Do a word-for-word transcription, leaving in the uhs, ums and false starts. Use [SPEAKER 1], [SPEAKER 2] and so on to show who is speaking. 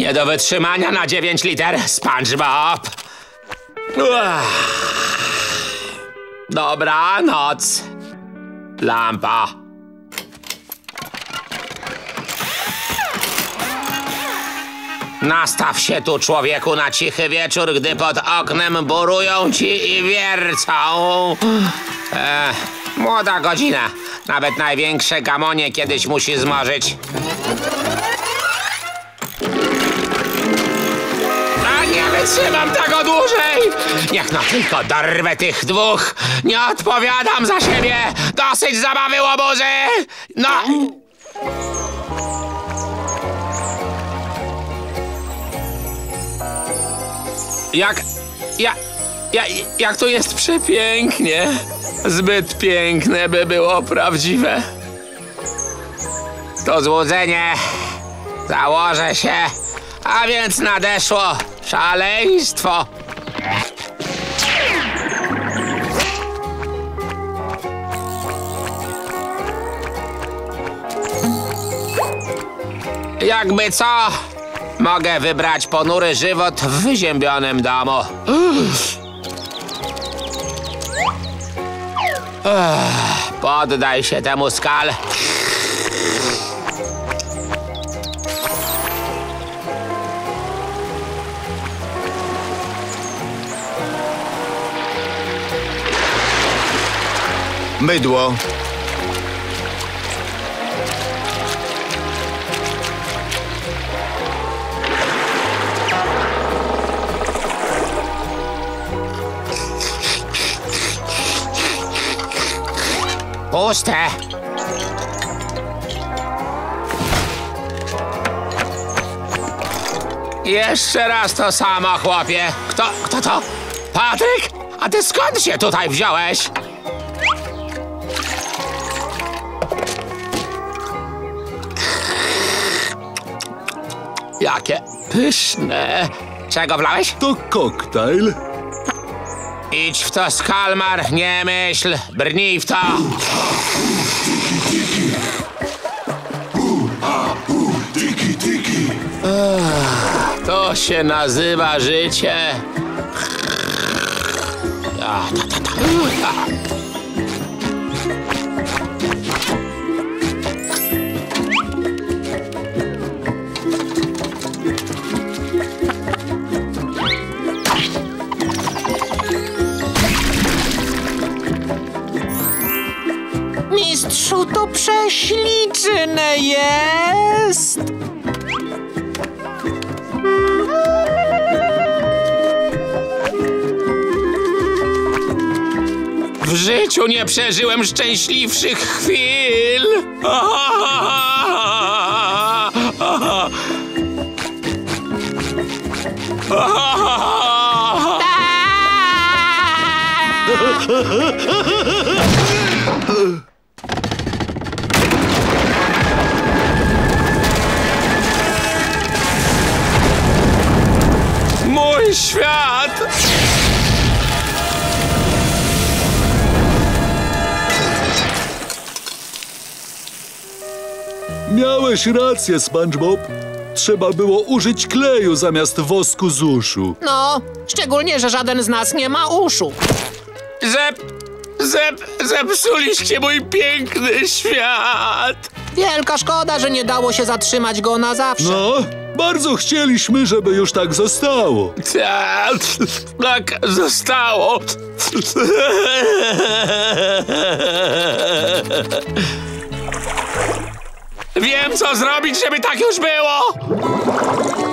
[SPEAKER 1] Nie do wytrzymania na dziewięć liter, SpongeBob. Uah. Dobranoc. Lampa. Nastaw się tu, człowieku, na cichy wieczór, gdy pod oknem burują ci i wiercą. E, młoda godzina. Nawet największe gamonie kiedyś musi zmorzyć. A nie wytrzymam tego dłużej! Niech no tylko dorwę tych dwóch! Nie odpowiadam za siebie! Dosyć zabawy, łobuzy! No... Jak... Ja... Ja... Jak to jest przepięknie! Zbyt piękne, by było prawdziwe. To złudzenie. Założę się. A więc nadeszło szaleństwo. Jakby co, mogę wybrać ponury żywot w wyziębionym domu. Poddaj się temu, Skal.
[SPEAKER 2] Mydło.
[SPEAKER 1] Puste. Jeszcze raz to samo, chłopie. Kto, kto to? Patryk? A ty skąd się tutaj wziąłeś? Jakie pyszne. Czego wlałeś?
[SPEAKER 3] To koktajl.
[SPEAKER 1] Idź w to, Skalmar, nie myśl, brnij w to. Ech, to się nazywa życie. A, ta, ta, ta. A.
[SPEAKER 4] Mistrzu, to prześliczne jest!
[SPEAKER 1] W życiu nie przeżyłem szczęśliwszych chwil! Mój świat!
[SPEAKER 3] Miałeś rację, SpongeBob. Trzeba było użyć kleju zamiast wosku z uszu.
[SPEAKER 4] No, szczególnie, że żaden z nas nie ma uszu.
[SPEAKER 1] Zep... Zep... Zepsuliście mój piękny świat!
[SPEAKER 4] Wielka szkoda, że nie dało się zatrzymać go na zawsze.
[SPEAKER 3] No, bardzo chcieliśmy, żeby już tak zostało.
[SPEAKER 1] Tak, tak zostało. Wiem, co zrobić, żeby tak już było!